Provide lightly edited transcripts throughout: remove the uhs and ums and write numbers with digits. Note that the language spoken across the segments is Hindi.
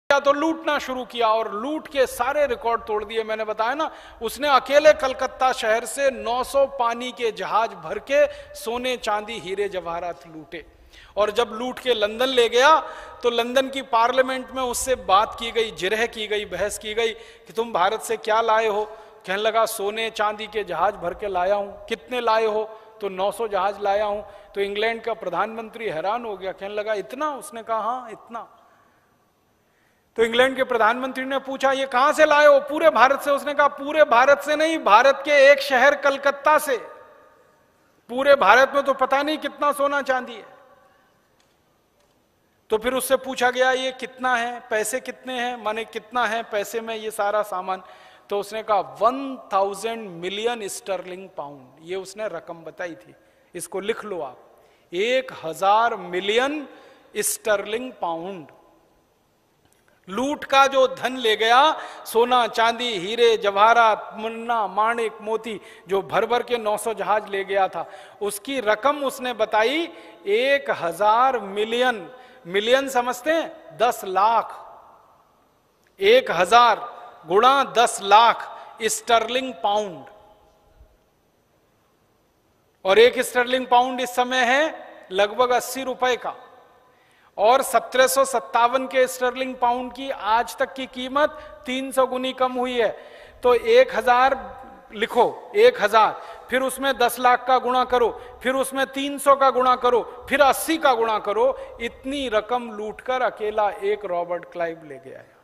तो लूटना शुरू किया और लूट के सारे रिकॉर्ड तोड़ दिए। मैंने बताया ना, उसने अकेले कलकत्ता शहर से 900 पानी के जहाज भर के सोने चांदी हीरे जवाहरात लूटे। और जब लूट के लंदन ले गया तो लंदन की पार्लियामेंट में उससे बात की गई, जिरह की गई, बहस की गई कि तुम भारत से क्या लाए हो। कहने लगा सोने चांदी के जहाज भर के लाया हूं। कितने लाए हो? तो 900 जहाज लाया हूं। तो इंग्लैंड का प्रधानमंत्री हैरान हो गया, कहने लगा इतना? उसने कहा हाँ इतना। तो इंग्लैंड के प्रधानमंत्री ने पूछा ये कहां से लाए हो? पूरे भारत से। उसने कहा पूरे भारत से नहीं, भारत के एक शहर कलकत्ता से। पूरे भारत में तो पता नहीं कितना सोना चांदी है। तो फिर उससे पूछा गया ये कितना है, पैसे कितने हैं, माने कितना है पैसे में ये सारा सामान। तो उसने कहा 1000 मिलियन स्टर्लिंग पाउंड। ये उसने रकम बताई थी, इसको लिख लो आप, 1000 मिलियन स्टर्लिंग पाउंड। लूट का जो धन ले गया, सोना चांदी हीरे जवाहरात मुन्ना माणिक मोती, जो भर भर के 900 जहाज ले गया था, उसकी रकम उसने बताई 1000 मिलियन। मिलियन समझते हैं? 10 लाख। 1000 गुणा 10 लाख स्टर्लिंग पाउंड। और एक स्टर्लिंग पाउंड इस समय है लगभग 80 रुपए का। और 1757 के स्टर्लिंग पाउंड की आज तक की कीमत 300 गुनी कम हुई है। तो 1000 लिखो, 1000, फिर उसमें 10 लाख का गुणा करो, फिर उसमें 300 का गुणा करो, फिर 80 का गुणा करो। इतनी रकम लूटकर अकेला एक रॉबर्ट क्लाइव ले गया है।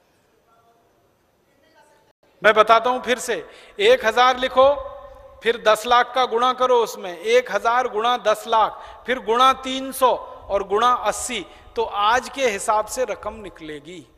मैं बताता हूं फिर से, 1000 लिखो, फिर 10 लाख का गुणा करो, उसमें 1000 गुणा 10 लाख, फिर गुणा 300 और गुणा 80। तो आज के हिसाब से रकम निकलेगी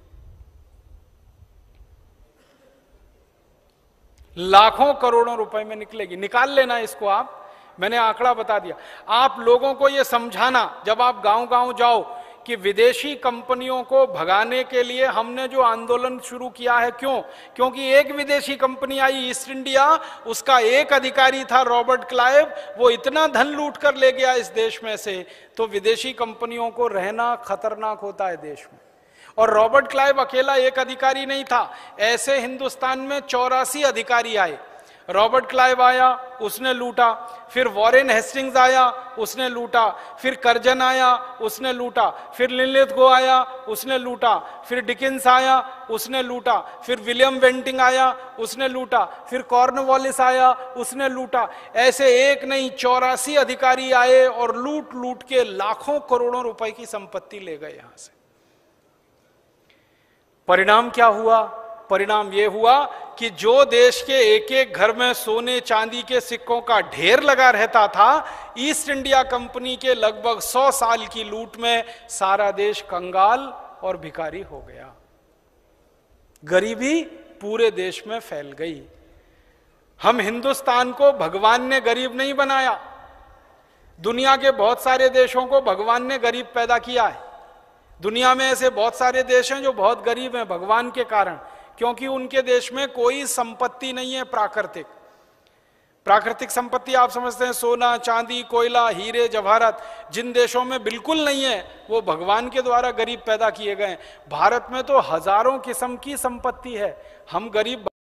लाखों करोड़ों रुपए में निकलेगी। निकाल लेना इसको आप, मैंने आंकड़ा बता दिया। आप लोगों को यह समझाना जब आप गांव गांव जाओ कि विदेशी कंपनियों को भगाने के लिए हमने जो आंदोलन शुरू किया है, क्यों? क्योंकि एक विदेशी कंपनी आई ईस्ट इंडिया, उसका एक अधिकारी था रॉबर्ट क्लाइव, वो इतना धन लूट कर ले गया इस देश में से। तो विदेशी कंपनियों को रहना खतरनाक होता है देश में। और रॉबर्ट क्लाइव अकेला एक अधिकारी नहीं था, ऐसे हिंदुस्तान में 84 अधिकारी आए। रॉबर्ट क्लाइव आया, उसने लूटा, फिर वॉरेन हेस्टिंग्स आया, उसने लूटा, फिर कर्जन आया, उसने लूटा, फिर लिनलिथगो आया, उसने लूटा, फिर डिकिंस आया, उसने लूटा, फिर विलियम बेंटिंग आया, उसने लूटा, फिर कॉर्नवालिस आया, उसने लूटा। ऐसे एक नहीं 84 अधिकारी आए और लूट लूट के लाखों करोड़ों रुपए की संपत्ति ले गए यहां से। परिणाम क्या हुआ? परिणाम यह हुआ कि जो देश के एक एक घर में सोने चांदी के सिक्कों का ढेर लगा रहता था, ईस्ट इंडिया कंपनी के लगभग 100 साल की लूट में सारा देश कंगाल और भिखारी हो गया। गरीबी पूरे देश में फैल गई। हम हिंदुस्तान को भगवान ने गरीब नहीं बनाया, दुनिया के बहुत सारे देशों को भगवान ने गरीब पैदा किया है। दुनिया में ऐसे बहुत सारे देश हैं जो बहुत गरीब हैं भगवान के कारण, क्योंकि उनके देश में कोई संपत्ति नहीं है प्राकृतिक। प्राकृतिक संपत्ति आप समझते हैं सोना चांदी कोयला हीरे जवाहरात, जिन देशों में बिल्कुल नहीं है वो भगवान के द्वारा गरीब पैदा किए गए। भारत में तो हजारों किस्म की संपत्ति है, हम गरीब